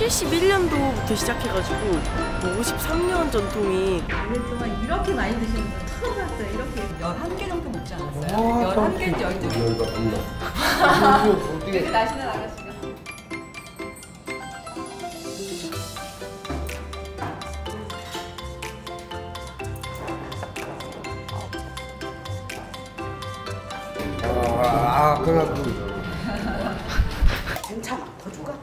71년도부터 시작해가지고 53년 전통이. 1년 동안 이렇게 많이 드시는 분 처음 봤어요. 이렇게 11개 정도 먹지 않았어요? 11개, 12개. 되게 날씬한 아가씨가. 그래도 괜찮아, 더 줄까?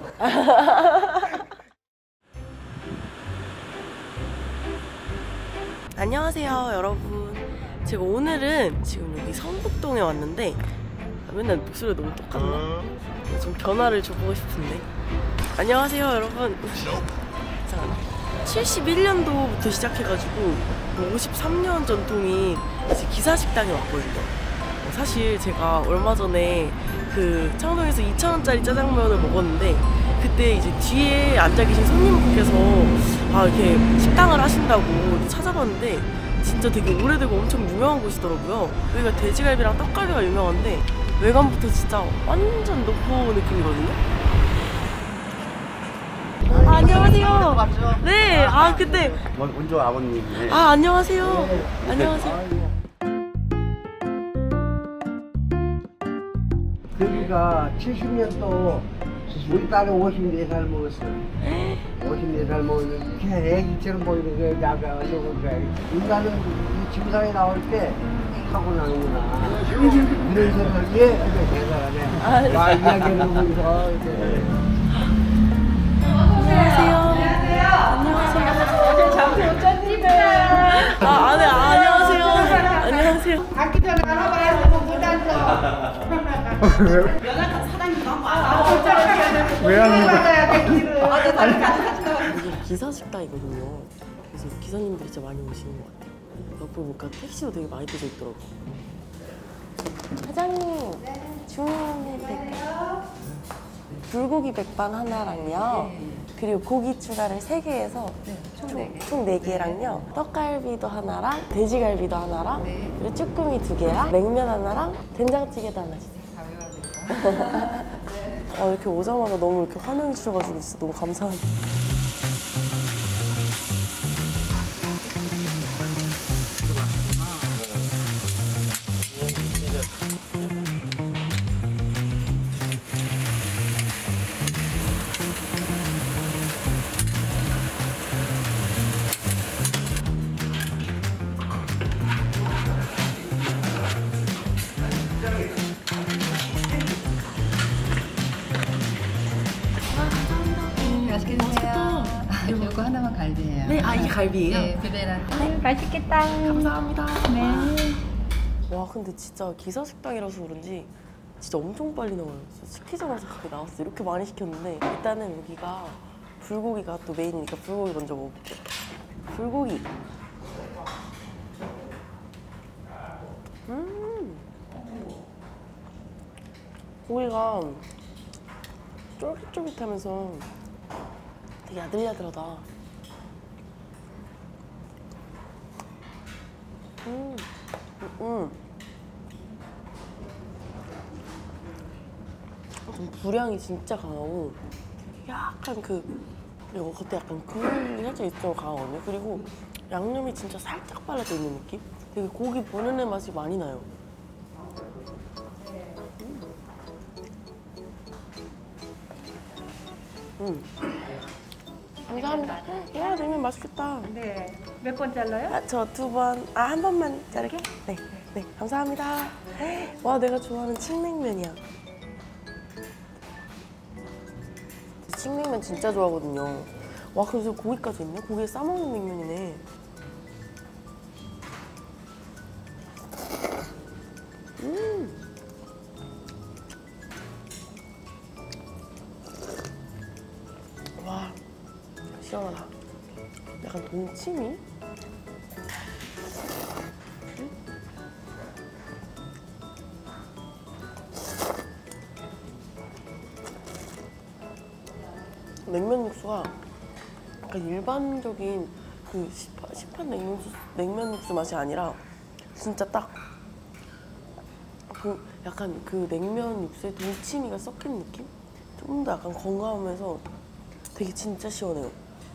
안녕하세요 여러분. 제가 오늘은 지금 여기 성북동에 왔는데 맨날 목소리가 너무 똑같나? 좀 변화를 줘보고 싶은데. 안녕하세요 여러분. 자, 71년도부터 시작해가지고 53년 전통이 이제 기사식당에 왔거든요. 사실 제가 얼마 전에 그 창동에서 2,000원짜리 짜장면을 먹었는데 그때 이제 뒤에 앉아 계신 손님분께서 이렇게 식당을 하신다고 찾아봤는데 진짜 되게 오래되고 엄청 유명한 곳이더라고요. 여기가 돼지갈비랑 떡갈비가 유명한데 외관부터 진짜 완전 노포 느낌이거든요. 안녕하세요. 맞죠? 네, 그때 원조 아버님. 안녕하세요. 네. 안녕하세요. 여기가 70년도 우리 딸이 54살 먹었어요. 54살 먹었는데 애기처럼 보이는 거예요. 약간 얼굴 인간은 이 지구상에 나올 때 타고나는구나. 이런 생각을 대단하네. 와, 이야기를 보면서 이제. 안녕하세요. 안녕하세요. 잠시 못 잤는데. 네, 안녕하세요. 안녕하세요. 앉기 전에 알아봐야 되고 못 앉아. 연락한 사장님 너무 많아. 왜 안 맞아야 돼, 길을. 이게 기사식당이거든요. 그래서 기사님들이 진짜 많이 오시는 것 같아요. 옆에 보니까 택시도 되게 많이 떠져 있더라고요. 사장님, 주문해 드릴게요. 불고기 백반 하나랑요. 그리고 고기 추가를 3개 해서 총 4개랑요. 떡갈비도 하나랑 돼지갈비도 하나랑 그리고 쭈꾸미 2개랑 냉면 하나랑 된장찌개도 하나 주세요. 이렇게 오자마자 너무 이렇게 환영해 주셔가지고 진짜 너무 감사합니다. 맛있게 드세요. 이거 하나만 갈비예요. 네, 이게 갈비예요? 네, 그대랑. 맛있겠다. 감사합니다. 네. 와, 근데 진짜 기사식당이라서 그런지 진짜 엄청 빨리 나와요. 시키자마자 그게 나왔어요. 이렇게 많이 시켰는데 일단은 여기가 불고기가 또 메인이니까 불고기 먼저 먹어볼게요. 불고기. 고기가 쫄깃쫄깃하면서 되게 야들야들하다. 좀 불향이 진짜 강하고 약간 그리고 겉에 약간 국물이 살짝 있어서 강하거든요. 그리고 양념이 진짜 살짝 발라져 있는 느낌? 되게 고기 본연의 맛이 많이 나요. 감사합니다. 야, 냉면 맛있겠다. 네. 몇 번 잘라요? 저 2번, 한 번만 자르게? 네. 네, 감사합니다. 와, 내가 좋아하는 칡냉면이야. 칡냉면 진짜 좋아하거든요. 와, 그래서 고기까지 있네? 고기에 싸먹는 냉면이네. 와, 시원하다. 약간 동치미? 냉면 육수가 약간 일반적인 그 시판 냉면 육수 맛이 아니라 진짜 딱 약간 그 냉면 육수에 동치미가 섞인 느낌? 좀 더 약간 건강하면서 되게 진짜 시원해요.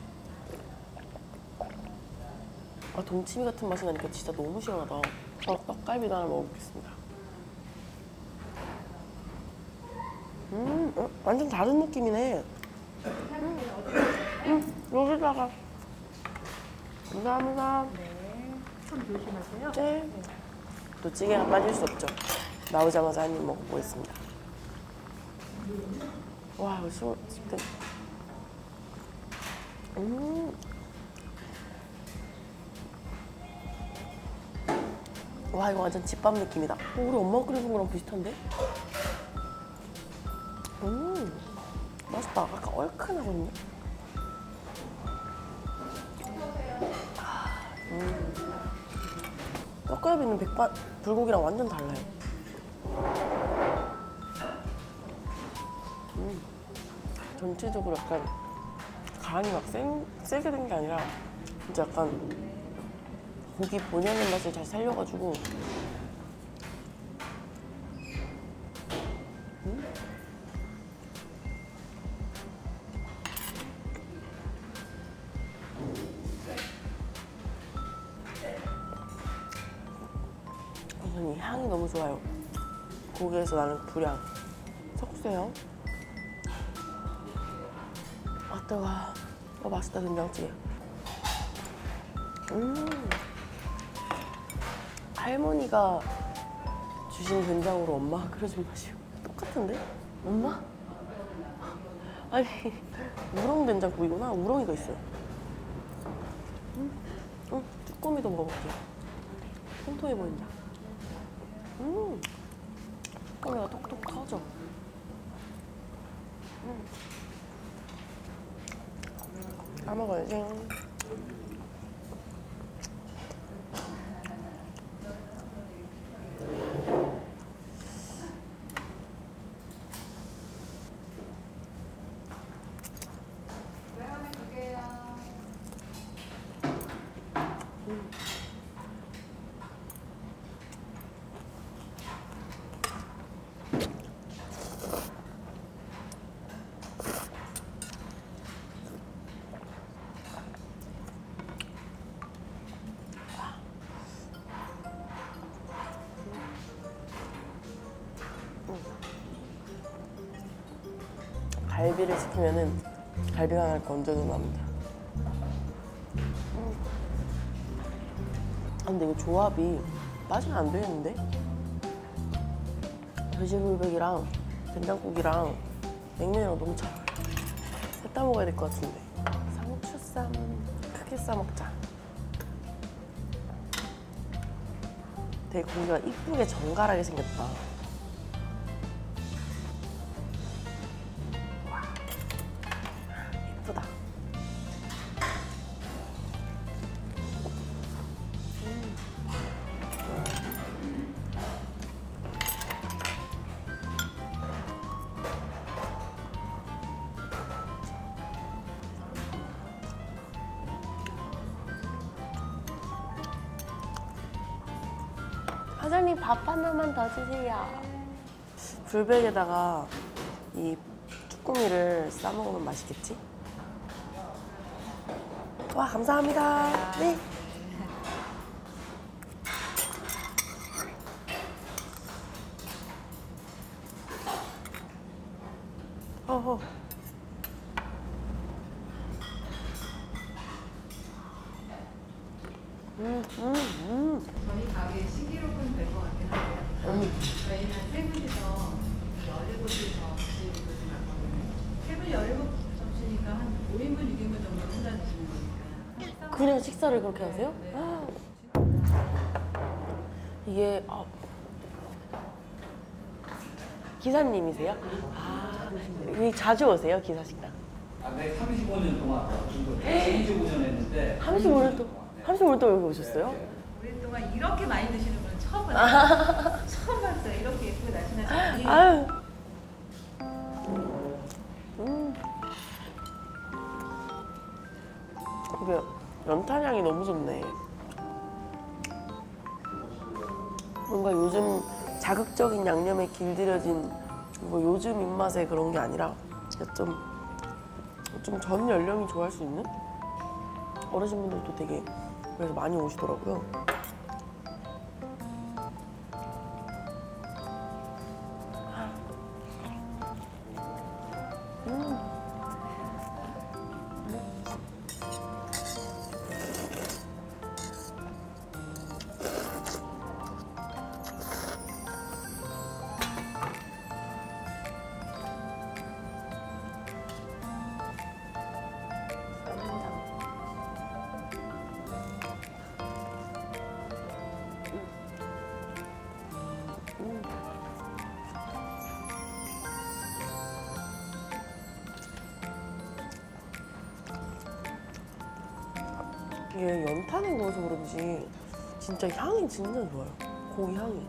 아, 동치미 같은 맛이 나니까 진짜 너무 시원하다. 떡갈비도 하나 먹어보겠습니다. 완전 다른 느낌이네. 여기다가. 감사합니다. 네. 손 조심하세요. 네. 또 찌개가 빠질 수 없죠. 나오자마자 한 입 먹어보겠습니다. 와, 이거 시원, 진짜. 와, 이거 완전 집밥 느낌이다. 우리 엄마가 끓여준 거랑 비슷한데? 맛있다. 약간 얼큰하거든요? 떡갈비는 불고기랑 완전 달라요. 전체적으로 약간 간이 막 세게 된 게 아니라 진짜 약간 고기 본연의 맛을 잘 살려가지고 우선 이 향이 너무 좋아요. 고기에서 나는 불향, 석쇠향. 아, 뜨거워. 맛있다, 된장찌개. 할머니가 주신 된장으로 엄마가 끓여준 맛이요. 똑같은데? 엄마? 아니, 우렁 된장국이구나. 우렁이가 있어요. 쭈꾸미도 먹어볼게요. 통통해 보인다. 쭈꾸미가 톡톡 터져. 까먹어야지. 갈비를 시키면은 갈비 하나를 건져서 납니다. 근데 이거 조합이 빠지면 안 되겠는데? 돼지불백이랑 된장국이랑 냉면이랑 너무 잘 어울려. 셋 다 먹어야 될 것 같은데. 상추쌈 크게 싸먹자. 되게 고기가 이쁘게 정갈하게 생겼다. 이쁘다. 사장님 밥 하나만 더 주세요. 불백에다가 이 쭈꾸미를 싸먹으면 맛있겠지? 와, 감사합니다. 네. 어허. 저희 가게 신기록은 될 것 같긴 한데요. 저희는 세 분이서 17분이서 드시는 분이 많거든요. 세 분이 17분이니까 한 5인분, 6인분 정도 혼자 드시는 거니까. 그냥 식사를 그렇게 하세요? 네. 이게 기사님이세요? 여기 자주 오세요, 기사식당? 네, 35년 동안 전주 운전했는데 35년 동안 여기 오셨어요? 오랫동안 이렇게 많이 드시는 분은 처음 봤어요. 처음 봤어요. 이렇게 예쁘게 날씬하신 분이. 아유. 이게 연탄향이 너무 좋네. 뭔가 요즘 자극적인 양념에 길들여진 뭐 요즘 입맛에 그런 게 아니라 좀 좀 전 연령이 좋아할 수 있는 어르신분들도 되게 그래서 많이 오시더라고요. 이게 연탄에 구워서 그런지 진짜 향이 진짜 좋아요. 고기 향이.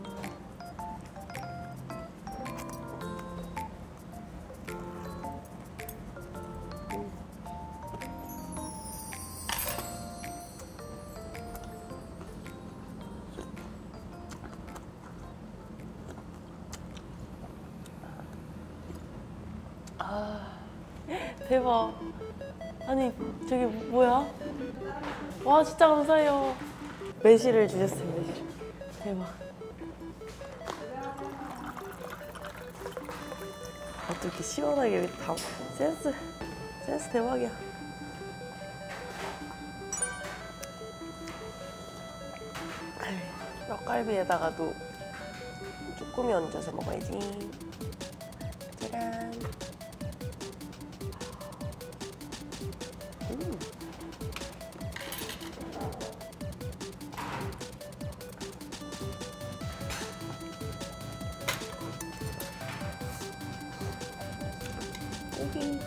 대박. 아니 저게 뭐야? 와 진짜 감사해요. 매실을 주셨어요. 매실. 대박. 어떻게 시원하게 이렇게 다 센스 대박이야. 떡갈비에다가도 쭈꾸미 얹어서 먹어야지. 짜란. 고기.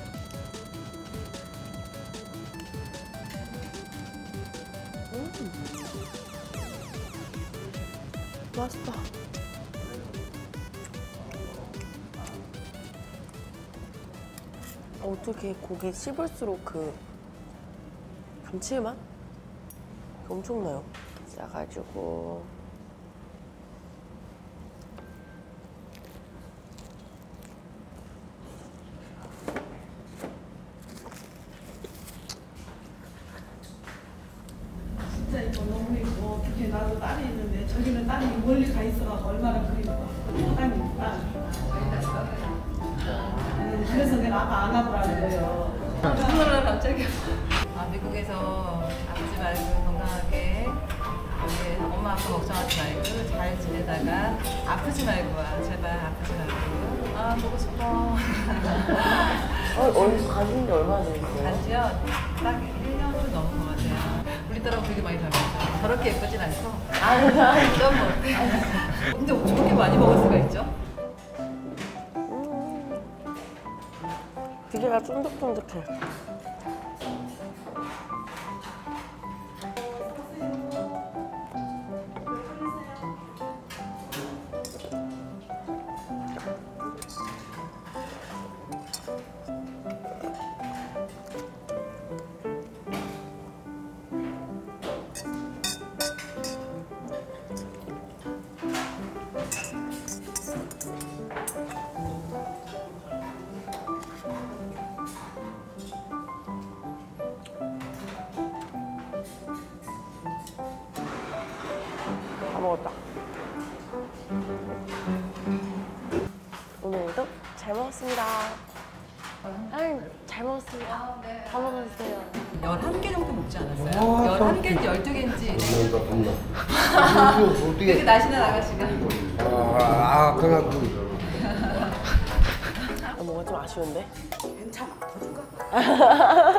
맛있다. 어떻게 고기 씹을수록 그 감칠맛? 엄청나요. 싸가지고 진짜 이거 너무 예뻐. 어떻게 나도 딸이 있는데 저기는 딸이 멀리 가 있어가지고 얼마나 그리워. 또 딸이 딸. 그래서 내가 아까 안 하더라고 그래요. 그거를 갑자기 미국에서 아프지 말고 건강하게 여기 엄마 아빠 걱정하지 말고 잘 지내다가 아프지 말고 와. 제발 아프지 말고. 아 보고 싶어. 가신 지 얼마나 되셨어요? 간지요? 딱 1년 넘은 것 같아요. 우리 딸하고 되게 많이 닮았어요. 저렇게 예쁘진 않고 좀 뭐. 근데 저렇게 많이 먹을 수가 있죠? 기계가 쫀득쫀득해. 다 먹었다. 오늘도 잘 먹었습니다. 잘 먹었습니다. 다 먹었어요. 11개 정도 먹지 않았어요? 11개인지 12개인지 어떻게? 이렇게 날씬한 아가씨가 그냥 뭔가 좀 아쉬운데? 괜찮아. 더 줄까?